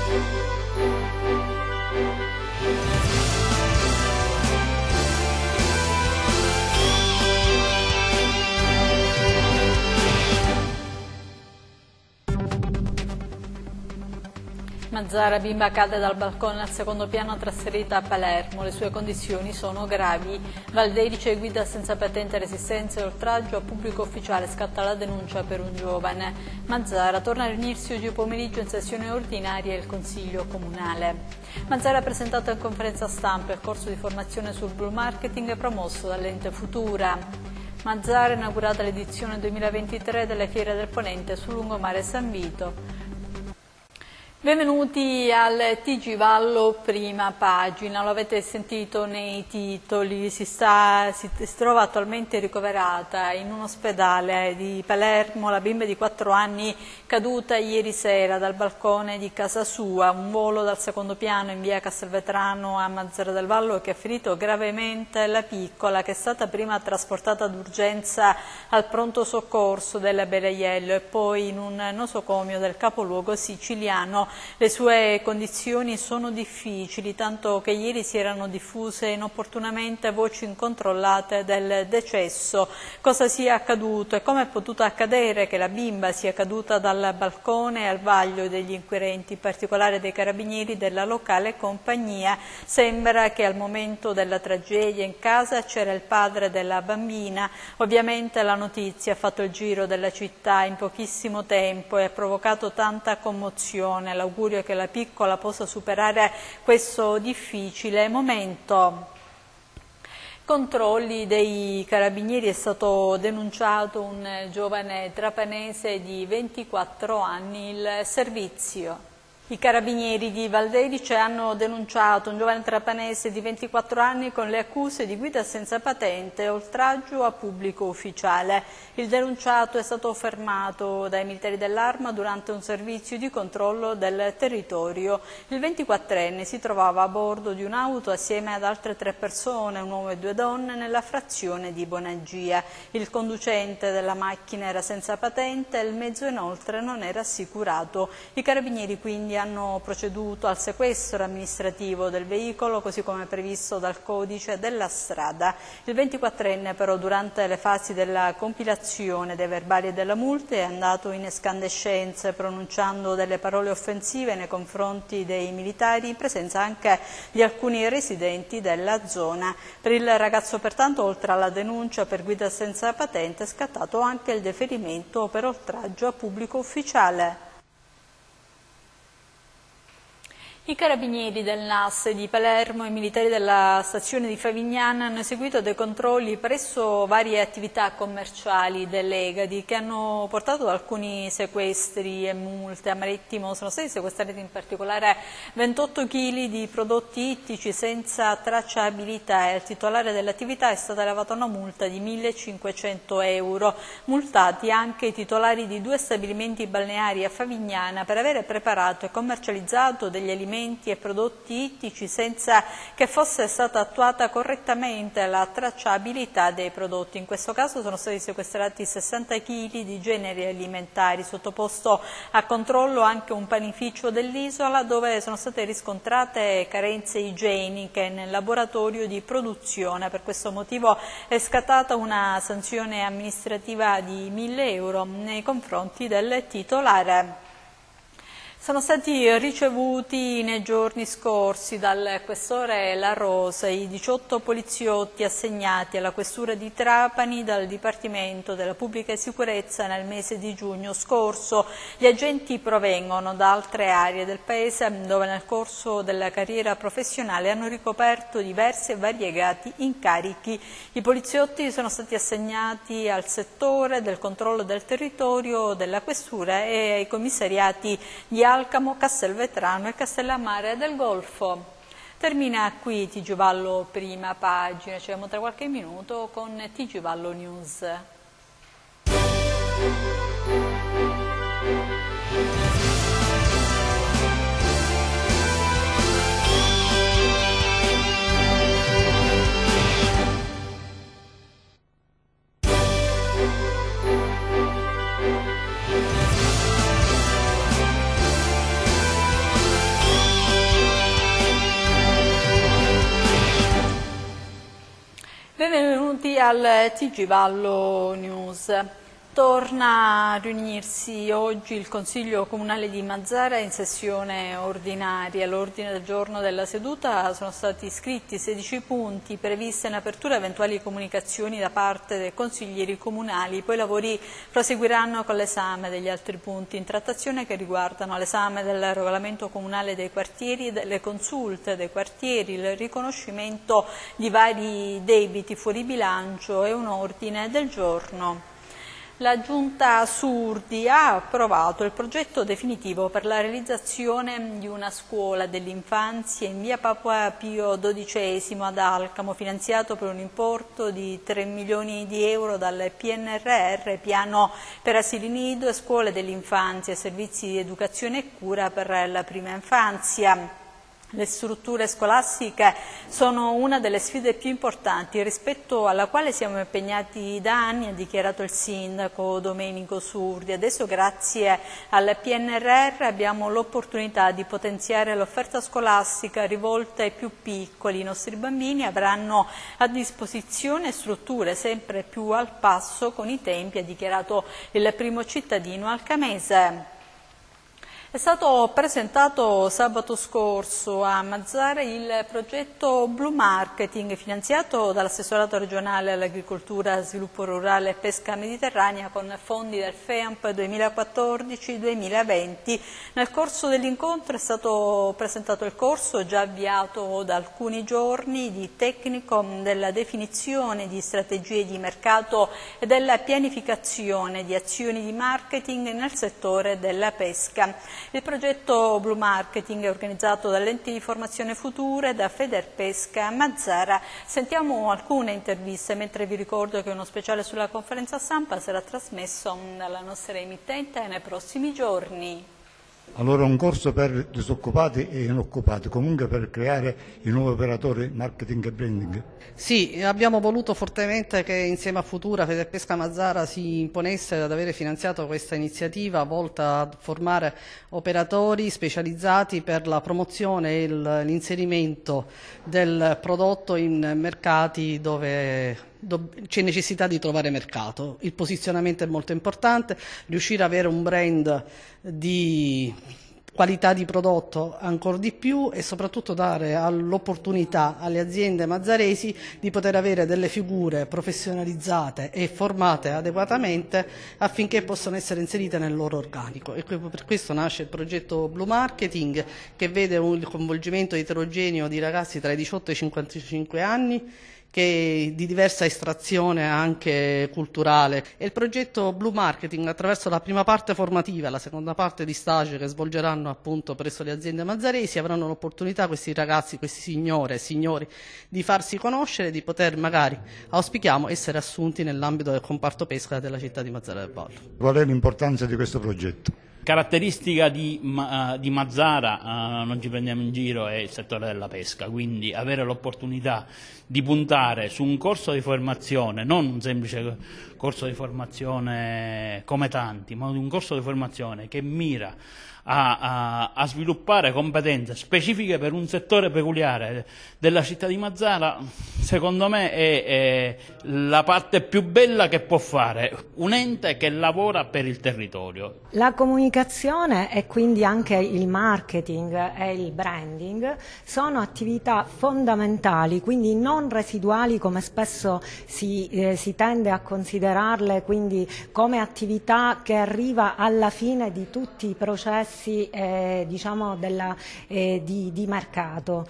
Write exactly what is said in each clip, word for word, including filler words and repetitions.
Mazzara, bimba cade dal balcone al secondo piano trasferita a Palermo. Le sue condizioni sono gravi. Valdedice, guida senza patente, resistenza e oltraggio a pubblico ufficiale. Scatta la denuncia per un giovane. Mazzara torna a riunirsi oggi pomeriggio in sessione ordinaria il Consiglio Comunale. Mazzara ha presentato in conferenza stampa il corso di formazione sul Blue Marketing promosso dall'Ente Futura. Mazzara, inaugurata l'edizione duemilaventitré delle Fiere del Ponente sul lungomare San Vito. Benvenuti al T G Vallo prima pagina, lo avete sentito nei titoli, si, sta, si, si trova attualmente ricoverata in un ospedale di Palermo la bimba di quattro anni caduta ieri sera dal balcone di casa sua, un volo dal secondo piano in via Castelvetrano a Mazzara del Vallo che ha ferito gravemente la piccola che è stata prima trasportata d'urgenza al pronto soccorso della Belaiello e poi in un nosocomio del capoluogo siciliano. Le sue condizioni sono difficili, tanto che ieri si erano diffuse inopportunamente voci incontrollate del decesso. Cosa sia accaduto e come è potuto accadere che la bimba sia caduta dal balcone al vaglio degli inquirenti, in particolare dei carabinieri della locale compagnia. Sembra che al momento della tragedia in casa c'era il padre della bambina. Ovviamente la notizia ha fatto il giro della città in pochissimo tempo e ha provocato tanta commozione. L'augurio è che la piccola possa superare questo difficile momento. Controlli dei carabinieri, è stato denunciato un giovane trapanese di ventiquattro anni, il servizio. I carabinieri di Valdedice hanno denunciato un giovane trapanese di ventiquattro anni con le accuse di guida senza patente e oltraggio a pubblico ufficiale. Il denunciato è stato fermato dai militari dell'Arma durante un servizio di controllo del territorio. Il ventiquattrenne si trovava a bordo di un'auto assieme ad altre tre persone, un uomo e due donne, nella frazione di Bonagia. Il conducente della macchina era senza patente e il mezzo inoltre non era assicurato. I carabinieri quindi hanno proceduto al sequestro amministrativo del veicolo, così come previsto dal codice della strada. Il ventiquattrenne però durante le fasi della compilazione dei verbali e della multa è andato in escandescenze pronunciando delle parole offensive nei confronti dei militari in presenza anche di alcuni residenti della zona. Per il ragazzo pertanto oltre alla denuncia per guida senza patente è scattato anche il deferimento per oltraggio a pubblico ufficiale. I carabinieri del N A S di Palermo e i militari della stazione di Favignana hanno eseguito dei controlli presso varie attività commerciali dell'Egadi che hanno portato ad alcuni sequestri e multe. A Marittimo sono stati sequestrati in particolare ventotto chili di prodotti ittici senza tracciabilità e al titolare dell'attività è stata elevata una multa di millecinquecento euro. Multati anche i titolari di due stabilimenti balneari a Favignana per avere preparato e commercializzato degli alimenti e prodotti ittici senza che fosse stata attuata correttamente la tracciabilità dei prodotti. In questo caso sono stati sequestrati sessanta chili di generi alimentari, sottoposto a controllo anche un panificio dell'isola dove sono state riscontrate carenze igieniche nel laboratorio di produzione. Per questo motivo è scattata una sanzione amministrativa di mille euro nei confronti del titolare. Sono stati ricevuti nei giorni scorsi dal questore La Rosa i diciotto poliziotti assegnati alla questura di Trapani dal Dipartimento della Pubblica Sicurezza nel mese di giugno scorso. Gli agenti provengono da altre aree del paese dove nel corso della carriera professionale hanno ricoperto diversi e variegati incarichi. I poliziotti sono stati assegnati al settore del controllo del territorio della questura e ai commissariati di Alcamo, Castelvetrano e Castellammare del Golfo. Termina qui T G Vallo prima pagina, ci vediamo tra qualche minuto con T G Vallo News. al T G Vallo News. Torna a riunirsi oggi il Consiglio Comunale di Mazara in sessione ordinaria. All'ordine del giorno della seduta sono stati iscritti sedici punti, previste in apertura eventuali comunicazioni da parte dei consiglieri comunali. Poi i lavori proseguiranno con l'esame degli altri punti in trattazione che riguardano l'esame del regolamento comunale dei quartieri, delle consulte dei quartieri, il riconoscimento di vari debiti fuori bilancio e un ordine del giorno. La Giunta Surdi ha approvato il progetto definitivo per la realizzazione di una scuola dell'infanzia in via Papa Pio dodicesimo ad Alcamo, finanziato per un importo di tre milioni di euro dal P N R R, piano per asili nido e scuole dell'infanzia e servizi di educazione e cura per la prima infanzia. Le strutture scolastiche sono una delle sfide più importanti rispetto alla quale siamo impegnati da anni, ha dichiarato il sindaco Domenico Surdi. Adesso grazie al P N R R abbiamo l'opportunità di potenziare l'offerta scolastica rivolta ai più piccoli. I nostri bambini avranno a disposizione strutture sempre più al passo con i tempi, ha dichiarato il primo cittadino alcamese. È stato presentato sabato scorso a Mazara il progetto Blue Marketing finanziato dall'assessorato regionale all'agricoltura, sviluppo rurale e pesca mediterranea con fondi del F E A M P duemilaquattordici duemilaventi. Nel corso dell'incontro è stato presentato il corso già avviato da alcuni giorni di tecnico della definizione di strategie di mercato e della pianificazione di azioni di marketing nel settore della pesca. Il progetto Blue Marketing è organizzato dall'Ente di Formazione Futura e da Federpesca Mazara. Sentiamo alcune interviste, mentre vi ricordo che uno speciale sulla conferenza stampa sarà trasmesso dalla nostra emittente nei prossimi giorni. Allora un corso per disoccupati e inoccupati, comunque per creare i nuovi operatori marketing e branding. Sì, abbiamo voluto fortemente che insieme a Futura Federpesca Mazara si imponesse ad avere finanziato questa iniziativa volta a formare operatori specializzati per la promozione e l'inserimento del prodotto in mercati dove c'è necessità di trovare mercato. Il posizionamento è molto importante, riuscire ad avere un brand di qualità di prodotto ancora di più e soprattutto dare l'opportunità alle aziende mazzaresi di poter avere delle figure professionalizzate e formate adeguatamente affinché possano essere inserite nel loro organico, e per questo nasce il progetto Blue Marketing, che vede un coinvolgimento eterogeneo di ragazzi tra i diciotto e i cinquantacinque anni, che di diversa estrazione anche culturale, e il progetto Blue Marketing attraverso la prima parte formativa e la seconda parte di stage che svolgeranno appunto presso le aziende mazzaresi avranno l'opportunità, questi ragazzi, questi signore e signori, di farsi conoscere, di poter magari, auspichiamo, essere assunti nell'ambito del comparto pesca della città di Mazara del Vallo. Qual è l'importanza di questo progetto? Caratteristica di, uh, di Mazara, uh, non ci prendiamo in giro, è il settore della pesca, quindi avere l'opportunità di puntare su un corso di formazione, non un semplice corso di formazione come tanti, ma un corso di formazione che mira a, a, a sviluppare competenze specifiche per un settore peculiare della città di Mazara, secondo me è, è la parte più bella che può fare un ente che lavora per il territorio. La comunicazione e quindi anche il marketing e il branding sono attività fondamentali, quindi non residuali come spesso si, eh, si tende a considerarle, quindi come attività che arriva alla fine di tutti i processi Eh, diciamo della, eh, di, di mercato.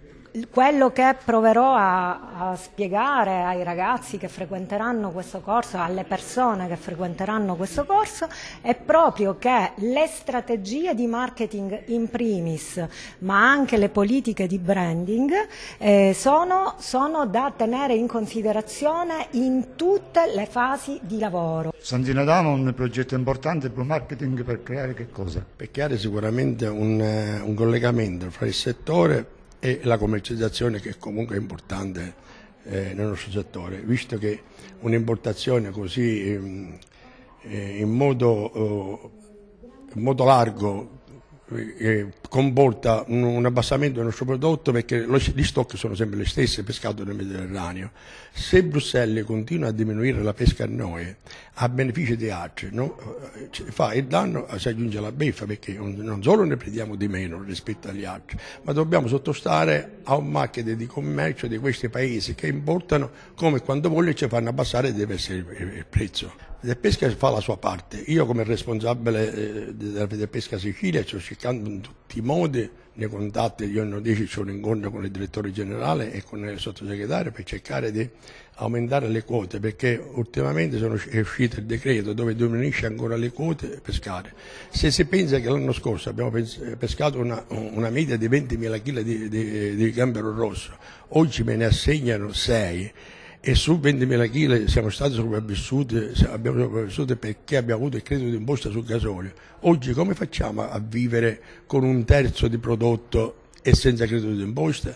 Quello che proverò a, a spiegare ai ragazzi che frequenteranno questo corso, alle persone che frequenteranno questo corso, è proprio che le strategie di marketing in primis, ma anche le politiche di branding, eh, sono, sono da tenere in considerazione in tutte le fasi di lavoro. Santinadamo è un progetto importante, Blue Marketing, per creare che cosa? Per creare sicuramente un, un collegamento fra il settore e la commercializzazione, che comunque è importante eh, nel nostro settore, visto che un'importazione così eh, in, modo, eh, in modo largo eh, comporta un, un abbassamento del nostro prodotto, perché lo, gli stock sono sempre gli stessi pescato nel Mediterraneo. Se Bruxelles continua a diminuire la pesca a noi a beneficio di altri, no? Fa il danno, si aggiunge la beffa, perché non solo ne prendiamo di meno rispetto agli altri, ma dobbiamo sottostare a un market di commercio di questi paesi che importano, come quando vogliono ci fanno abbassare deve essere il, il prezzo. La pesca fa la sua parte. Io come responsabile eh, della Federpesca Sicilia sto cercando in tutti i modi, nei contatti, io non dico c'è un incontro con il direttore generale e con il sottosegretario per cercare di aumentare le quote, perché ultimamente sono, è uscito il decreto dove diminuisce ancora le quote pescare. Se si pensa che l'anno scorso abbiamo pescato una, una media di ventimila chili di, di, di gambero rosso, oggi me ne assegnano sei. E su ventimila chili siamo stati sopravvissuti, abbiamo sopravvissuti perché abbiamo avuto il credito d'imposta sul gasolio. Oggi come facciamo a vivere con un terzo di prodotto e senza credito d'imposta?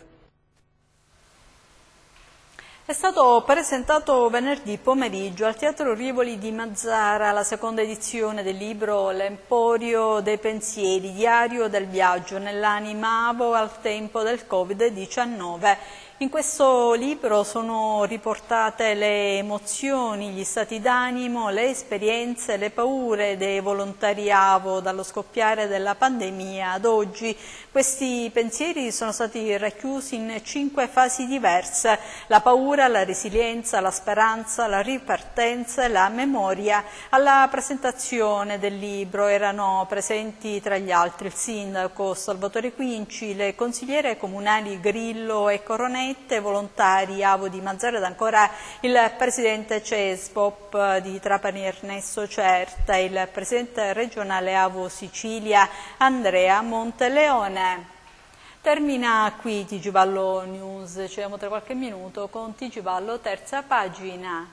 È stato presentato venerdì pomeriggio al Teatro Rivoli di Mazara la seconda edizione del libro L'Emporio dei Pensieri, diario del viaggio nell'animavo al tempo del Covid diciannove. In questo libro sono riportate le emozioni, gli stati d'animo, le esperienze, le paure dei volontari A V O dallo scoppiare della pandemia ad oggi. Questi pensieri sono stati racchiusi in cinque fasi diverse: la paura, la resilienza, la speranza, la ripartenza e la memoria. Alla presentazione del libro erano presenti tra gli altri il sindaco Salvatore Quinci, le consigliere comunali Grillo e Coronetta, volontari A V O di Mazara ed ancora il presidente CESPOP di Trapani Ernesto Certa e il presidente regionale A V O Sicilia Andrea Monteleone. Termina qui T G Vallo News, ci vediamo tra qualche minuto con T G Vallo terza pagina.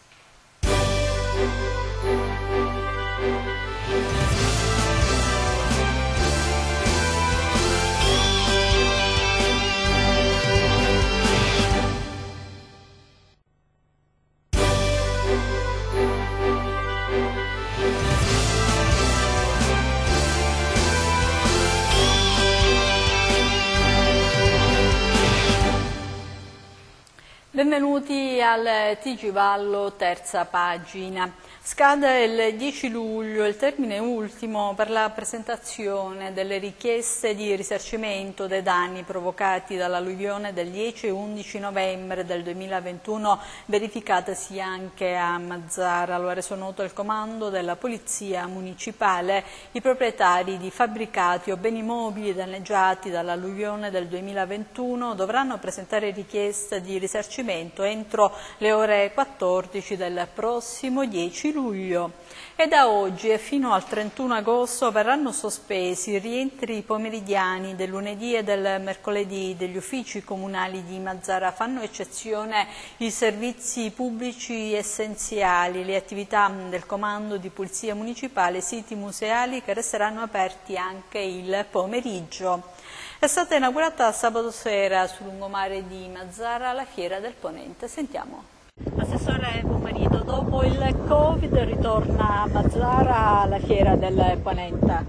Benvenuti al T G Vallo terza pagina. Scade il dieci luglio il termine ultimo per la presentazione delle richieste di risarcimento dei danni provocati dall'alluvione del dieci e undici novembre del duemilaventuno, verificatasi anche a Mazara. Lo ha reso noto il comando della Polizia Municipale. I proprietari di fabbricati o beni mobili danneggiati dall'alluvione del duemilaventuno dovranno presentare richiesta di risarcimento entro le ore quattordici del prossimo dieci luglio. E da oggi e fino al trentuno agosto verranno sospesi i rientri pomeridiani del lunedì e del mercoledì degli uffici comunali di Mazara. Fanno eccezione i servizi pubblici essenziali, le attività del comando di polizia municipale, siti museali che resteranno aperti anche il pomeriggio. È stata inaugurata sabato sera sul lungomare di Mazara la Fiera del Ponente. Sentiamo. Assessore Pomarito, dopo il Covid ritorna a Mazara la Fiera del Ponente?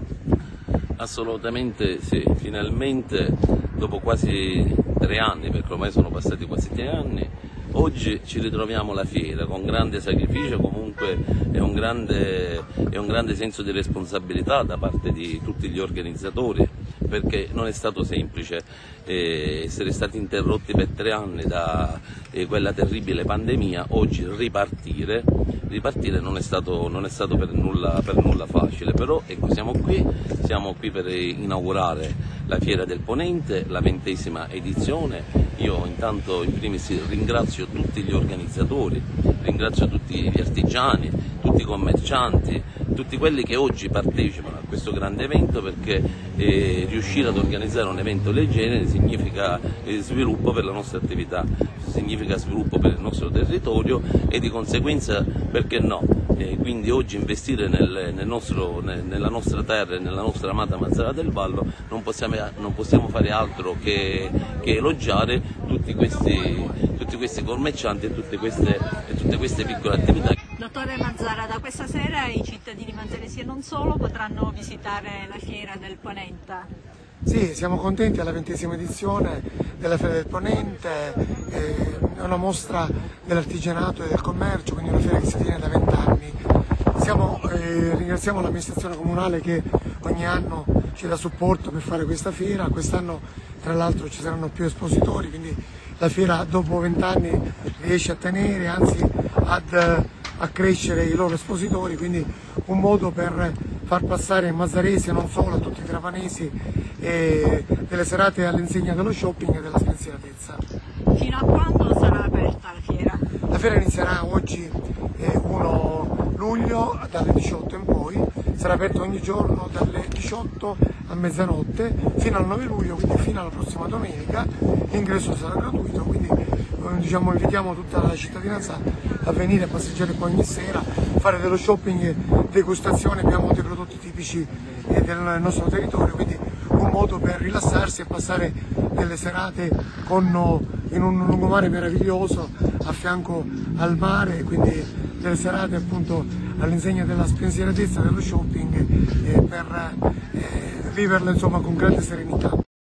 Assolutamente sì, finalmente dopo quasi tre anni, perché ormai sono passati quasi tre anni, oggi ci ritroviamo alla fiera con grande sacrificio, comunque è un grande, è un grande senso di responsabilità da parte di tutti gli organizzatori, perché non è stato semplice eh, essere stati interrotti per tre anni da eh, quella terribile pandemia. Oggi ripartire, ripartire non è stato, non è stato per, nulla, per nulla facile, però ecco, siamo qui, siamo qui per inaugurare la Fiera del Ponente, la ventesima edizione. Io intanto in primis ringrazio tutti gli organizzatori, ringrazio tutti gli artigiani, tutti i commercianti, tutti quelli che oggi partecipano a questo grande evento, perché eh, riuscire ad organizzare un evento del genere significa eh, sviluppo per la nostra attività, significa sviluppo per il nostro territorio e di conseguenza, perché no? Eh, quindi oggi investire nel, nel nostro, nel, nella nostra terra e nella nostra amata Mazara del Vallo non possiamo, non possiamo fare altro che, che elogiare tutti questi, tutti questi commercianti e tutte queste, e tutte queste piccole attività. Dottore Mazzara, da questa sera i cittadini mazzaresi e non solo potranno visitare la Fiera del Ponente. Sì, siamo contenti alla ventesima edizione della Fiera del Ponente, eh, è una mostra dell'artigianato e del commercio, quindi una fiera che si tiene da vent'anni. Eh, ringraziamo l'amministrazione comunale che ogni anno ci dà supporto per fare questa fiera, quest'anno tra l'altro ci saranno più espositori, quindi la fiera dopo vent'anni riesce a tenere, anzi ad a crescere i loro espositori, quindi un modo per far passare ai mazzaresi e non solo, a tutti i trapanesi, e delle serate all'insegna dello shopping e della spensieratezza. Fino a quando sarà aperta la fiera? La fiera inizierà oggi eh, primo luglio dalle diciotto in poi, sarà aperta ogni giorno dalle diciotto a mezzanotte fino al nove luglio, quindi fino alla prossima domenica. L'ingresso sarà gratuito, quindi diciamo, invitiamo tutta la cittadinanza a venire a passeggiare qua ogni sera, fare dello shopping e degustazione, abbiamo dei prodotti tipici eh, del nostro territorio, quindi un modo per rilassarsi e passare delle serate con, in un lungomare meraviglioso a fianco al mare, quindi delle serate appunto all'insegna della spensieratezza, dello shopping, eh, per eh, viverle insomma con grande serenità.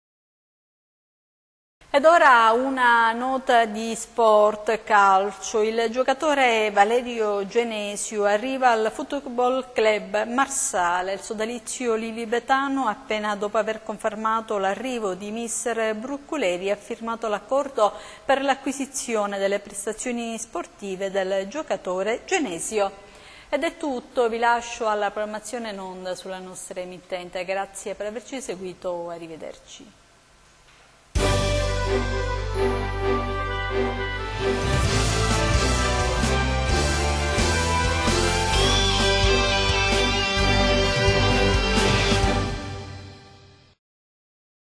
Ed ora una nota di sport calcio. Il giocatore Valerio Genesio arriva al Football Club Marsala. Il sodalizio lilibetano, appena dopo aver confermato l'arrivo di mister Brucculeri, ha firmato l'accordo per l'acquisizione delle prestazioni sportive del giocatore Genesio. Ed è tutto, vi lascio alla programmazione in onda sulla nostra emittente. Grazie per averci seguito, arrivederci. Thank you.